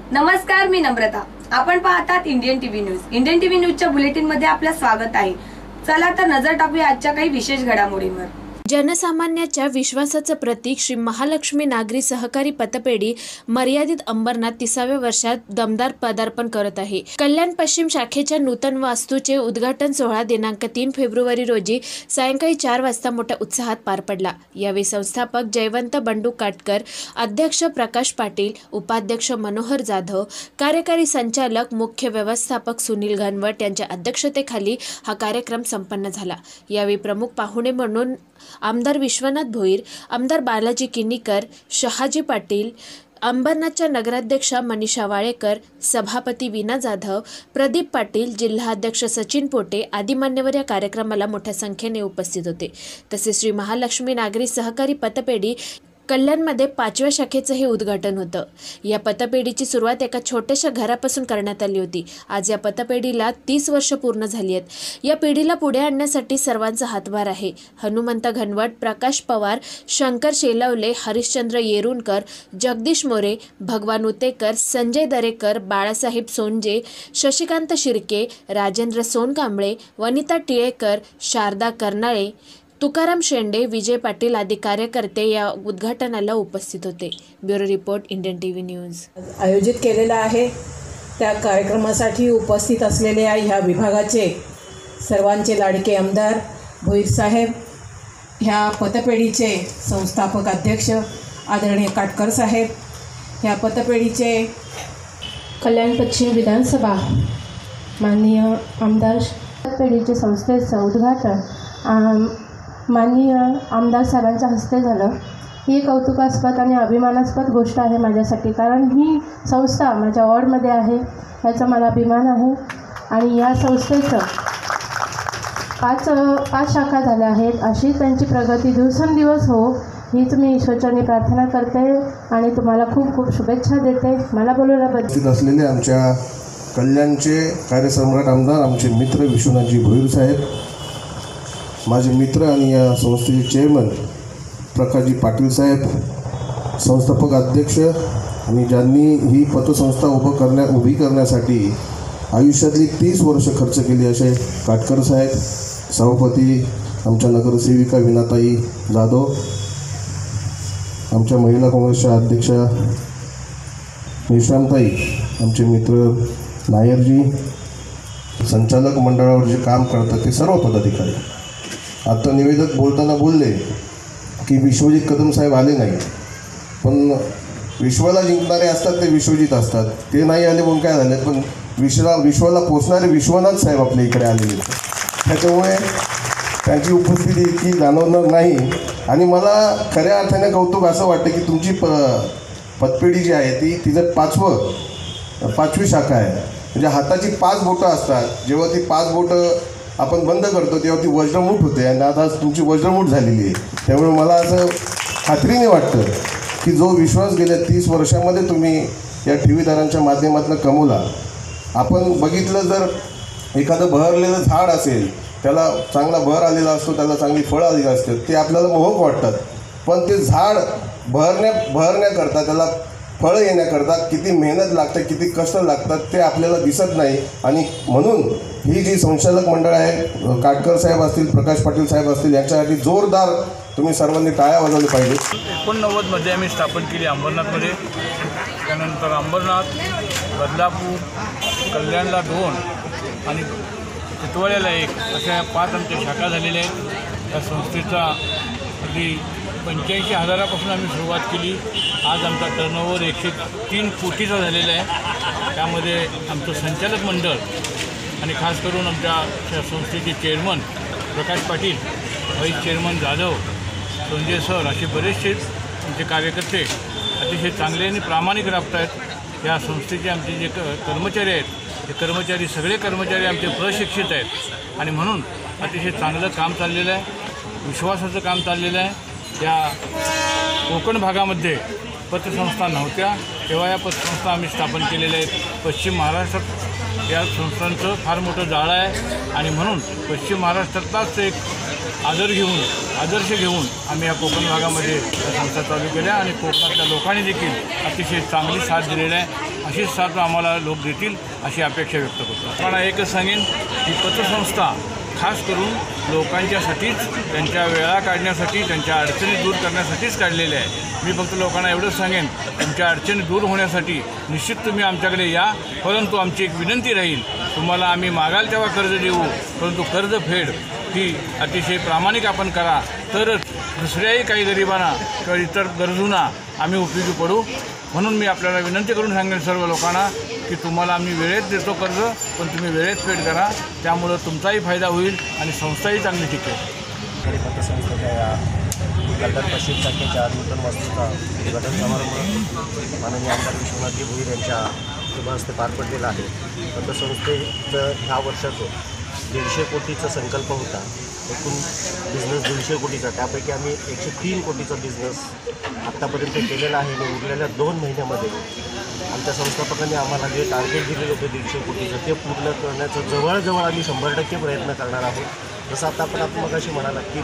नमस्कार, मी नम्रता. आपण पाहतात Indian TV news. Indian TV न्यूजच्या बुलेटिन मध्ये आपलं स्वागत आहे. चला तर नजर टाकूया आजच्या काही विशेष घडामोडींवर. जनसामान्याच्या विश्वासाचं प्रतीक श्री महालक्ष्मी नागरी सहकारी पतपेढी मर्यादित अंबरनाथ 30व्या वर्षात दमदार पदार्पण करत आहे. कल्याण पश्चिम शाखेच्या नूतन वास्तूचे उद्घाटन सोहळा दिनांक 3 फेब्रुवारी रोजी सायंकाळी 4 वाजता मोठ्या उत्साहात पार पडला. यावेळी संस्थापक जयवंत बंडू काटकर, अध्यक्ष प्रकाश पाटील, उपाध्यक्ष मनोहर जाधव, कार्यकारी संचालक मुख्य व्यवस्थापक सुनील घनवट यांच्या अध्यक्षतेखाली हा कार्यक्रम संपन्न झाला. यावेळी प्रमुख पाहुणे म्हणून आमदार विश्वनाथ भोईर, आमदार बालाजी किनीकर, शहाजी पाटील, अंबरनाथच्या नगराध्यक्षा मनीषा वाळेकर, सभापती वीणा जाधव, प्रदीप पाटील, जिल्हाध्यक्ष सचिन पोटे आदी मान्यवर या कार्यक्रमाला मोठ्या संख्येने उपस्थित होते. तसेच श्री महालक्ष्मी नागरी सहकारी पतपेढी कल्याणमध्ये 5व्या शाखेचं हे उद्घाटन होतं. या पतपेढीची सुरुवात एका छोट्याशा घरापासून करण्यात आली होती. आज या पतपेढीला 30 वर्ष पूर्ण झाली आहेत. या पेढीला पुढे आणण्यासाठी सर्वांचा हातभार आहे. हनुमंत घनवट, प्रकाश पवार, शंकर शेलवले, हरिश्चंद्र येरुणकर, जगदीश मोरे, भगवान उतेकर, संजय दरेकर, बाळासाहेब सोनजे, शशिकांत शिर्के, राजेंद्र सोनकांबळे, वनिता टिळेकर, शारदा कर्नाळे, तुकाराम शेंडे, विजय पाटील आदी कार्यकर्ते या उद्घाटनाला उपस्थित होते. Bureau report, Indian TV news. आयोजित केलेला आहे त्या कार्यक्रमासाठी उपस्थित असलेले ह्या विभागाचे सर्वांचे लाडके आमदार भोईर साहेब, ह्या पतपेढीचे संस्थापक अध्यक्ष आदरणीय काटकर साहेब, ह्या पतपेढीचे कल्याण पश्चिम विधानसभा माननीय आमदार, पतपेढीचे संस्थेचं उद्घाटन माननीय आमदार साहेबांच्या हस्ते झालं. ही कौतुकास्पद आणि अभिमानास्पद गोष्ट आहे माझ्यासाठी, कारण ही संस्था माझ्या वॉर्डमध्ये आहे, याचा मला अभिमान आहे. आणि या संस्थेचं पाच शाखा झाल्या आहेत. अशी त्यांची प्रगती दिवसेंदिवस हो, हीच मी ईश्वरचरणी प्रार्थना करते आणि तुम्हाला खूप खूप शुभेच्छा देते. मला बोलवल्याबद्दल. असलेले आमच्या कल्याणचे कार्यसम्राट आमदार, आमचे मित्र विश्वनाथजी भोईर साहेब, माझे मित्र आणि या संस्थेचे चेअरमन प्रकाशजी पाटील साहेब, संस्थापक अध्यक्ष आणि ज्यांनी ही पतसंस्था उभी करण्यासाठी आयुष्यातली 30 वर्ष खर्च केली असे काटकर साहेब, सभापती आमच्या नगरसेविका वीणाताई जाधव, आमच्या महिला काँग्रेसच्या अध्यक्षा निशांताई, आमचे मित्र नायरजी, संचालक मंडळावर जे काम करतात ते सर्व पदाधिकारी. आता निवेदक बोलताना बोलले की विश्वजित कदम साहेब आले नाही, पण विश्वाला जिंकणारे असतात ते विश्वजित असतात. ते नाही आले म्हणून काय झाले, पण विश्वाला पोचणारे विश्वनाथ साहेब आपल्या इकडे आलेले. त्याच्यामुळे त्यांची उपस्थिती इतकी जाणवणार नाही. आणि मला खऱ्या अर्थाने कौतुक असं वाटतं की तुमची पतपेढी जी आहे तिचं 5वी शाखा आहे. म्हणजे हाताची 5 बोटं असतात. जेव्हा ती 5 बोटं आपण बंद करतो तेव्हा ती वज्रमूठ होते, आणि आता तुमची वज्रमूठ झालेली आहे. त्यामुळे मला असं खात्रीने वाटतं की जो विश्वास गेल्या 30 वर्षामध्ये तुम्ही या ठेवीदारांच्या माध्यमातून कमवला. आपण बघितलं, जर एखादं बहरलेलं झाड असेल, त्याला चांगला बहर आलेला असतो, त्याला चांगली फळं आलेली असतात, ते आपल्याला मोहक वाटतात. पण ते झाड बहरण्याकरता, त्याला फळं येण्याकरता किती मेहनत लागते, किती कष्ट लागतात ते आपल्याला दिसत नाही. आणि म्हणून ही जी संचालक मंडळ आहे, काटकर साहेब असतील, प्रकाश पाटील साहेब असतील, यांच्यासाठी जोरदार तुम्ही सर्वांनी टाळ्या वाजवल्या पाहिजे. 89मध्ये आम्ही स्थापन केली अंबरनाथमध्ये. त्यानंतर अंबरनाथ, बदलापूर, कल्याणला 2 आणि टिटवाळ्याला 1 अशा 5 आमच्या शाखा झालेल्या आहेत. या संस्थेचा अगदी 85,000पासून आम्ही सुरुवात केली. आज आमचा टर्नओव्हर 103 कोटीचा झालेला आहे. त्यामध्ये आमचं संचालक मंडळ आणि खास करून आमच्या संस्थेचे chairman Prakash Patil, vice chairman Jadhav, Sanjay sir असे बरेचसे आमचे कार्यकर्ते अतिशय चांगले आणि प्रामाणिक राबत आहेत. या संस्थेचे आमचे जे कर्मचारी आहेत, ते कर्मचारी सगळे कर्मचारी आमचे प्रशिक्षित आहेत आणि म्हणून अतिशय चांगलं काम चाललेलं आहे, विश्वासाचं काम चाललेलं आहे. या कोकण भागामध्ये पतसंस्था नव्हत्या, तेव्हा या पतसंस्था आम्ही स्थापन केलेल्या आहेत. पश्चिम महाराष्ट्रात या संस्थांचं फार मोठं जाळं आहे आणि म्हणून पश्चिम महाराष्ट्रातलाच एक आदर घेऊन आदर्श घेऊन आम्ही या कोकण भागामध्ये संस्था चालू केल्या आणि कोकणातल्या लोकांनी देखील अतिशय चांगली साथ दिलेली आहे. अशीच साथ आम्हाला लोक देतील अशी अपेक्षा व्यक्त करतो. मला एकच सांगेन की पतसंस्था खास करून लोकांच्यासाठीच, त्यांच्या वेळा काढण्यासाठी, त्यांच्या अडचणी दूर करण्यासाठीच काढलेल्या आहे. मी फक्त लोकांना एवढंच सांगेन, तुमच्या अडचणी दूर होण्यासाठी निश्चित तुम्ही आमच्याकडे या, परंतु आमची एक विनंती राहील, तुम्हाला आम्ही मागाल तेव्हा कर्ज देऊ, परंतु कर्जफेड ही अतिशय प्रामाणिक आपण करा, तरच दुसऱ्याही काही गरिबांना किंवा इतर गरजूंना आम्ही उपयोगी पडू. म्हणून मी आपल्याला विनंती करून सांगेन सर्व लोकांना की तुम्हाला आम्ही वेळेत देतो कर्ज, पण तुम्ही वेळेत फेड करा, त्यामुळं तुमचाही फायदा होईल आणि संस्थाही चांगली टिकेल. पतसंस्थेच्या या कल्याण पश्चिम शाखेच्या नूतन वास्तूचा उद्घाटन समारंभ माननीय आमदार विश्वनाथजी भोईर यांच्या शुभ हस्ते पार पडलेला आहे. पतसंस्थेचं ह्या वर्षाचं 150 कोटीचा संकल्प होता. एकूण बिझनेस 200 कोटीचा, त्यापैकी आम्ही 103 कोटीचा बिझनेस आत्तापर्यंत केलेला आहे. आणि उरलेल्या 2 महिन्यामध्ये आमच्या संस्थापकांनी आम्हाला जे टार्गेट दिलेलं होतं 150 कोटीचं, ते पूर्ण करण्याचं जवळजवळ आम्ही 100% प्रयत्न करणार आहोत. जसं आता आपण मगाशी म्हणाला की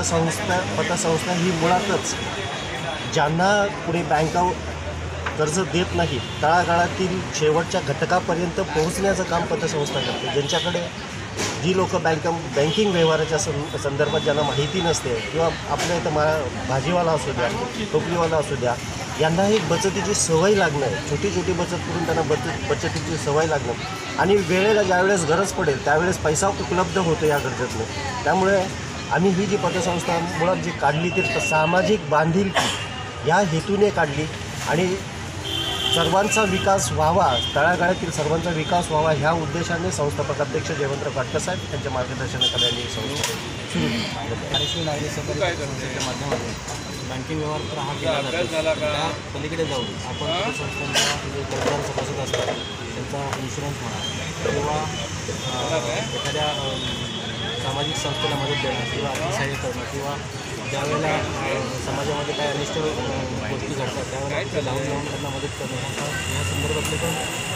पतसंस्था ही मुळातच ज्यांना कुणी बँका कर्ज देत नाही, तळागाळातील शेवटच्या घटकापर्यंत पोहोचण्याचं काम पतसंस्था करते. ज्यांच्याकडे जी लोक बँकिंग व्यवहाराच्या संदर्भात ज्यांना माहिती नसते, किंवा आपल्या इथं भाजीवाला असू द्या, टोपलीवाला असू द्या, यांना एक बचतीची सवय लागणं, छोटी छोटी बचत करून त्यांना बचतीची सवय लागणं आणि वेळेला ज्यावेळेस गरज पडेल त्यावेळेस पैसा उपलब्ध होतो या गरजेतनं. त्यामुळे आम्ही ही जी पतसंस्था मुळात जी काढली ती सामाजिक बांधिलकी या हेतूने काढली आणि सर्वांचा विकास व्हावा, तळागाळातील सर्वांचा विकास व्हावा ह्या उद्देशाने संस्थापक अध्यक्ष जयवंतराव काटकरसाहेब यांच्या मार्गदर्शनाखाली आम्ही संस्था सुरू केली. नागरी सहकारी संस्थेच्या माध्यमातून बँकिंग व्यवहार तर हा केला जातो, त्या पलीकडे जाऊन आपण संस्थांचा जे कर्जदार सभासद असतात त्यांचा इन्शुरन्स म्हणा किंवा एखाद्या सामाजिक संस्थेला मदत देणं किंवा अतिशय करणं किंवा ज्यावेळेला समाजामध्ये काय अनिष्ट गोष्टी घडतात त्यावेळेला लावून त्यांना मदत करणं या संदर्भातले पण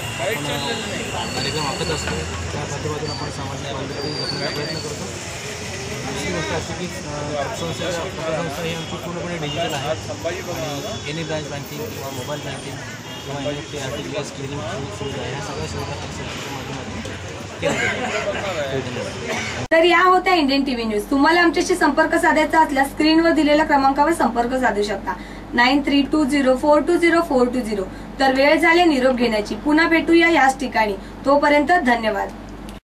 कार्यक्रम आखत असतो. त्या माध्यमातून आपण सामाजिक बांधिलकी जपण्याचा प्रयत्न करतो. दुसरी गोष्ट अशी की पतसंस्था ही आमची पूर्णपणे डिजिटल आहे. एनी ब्रांच बँकिंग किंवा मोबाईल बँकिंग किंवा NFT आर्टिफिशियल क्लिअरिंग सुविधा ह्या सगळ्या सुविधा पतसंस्थेच्या माध्यमातून तर या होत्या इंडियन टीव्ही न्यूज. तुम्हाला आमच्याशी संपर्क साधायचा असल्यास स्क्रीनवर दिलेल्या क्रमांकावर संपर्क साधू शकता 9320420420. तर वेळ झाली निरोप घेण्याची. पुन्हा भेटूया याच ठिकाणी. तोपर्यंत धन्यवाद.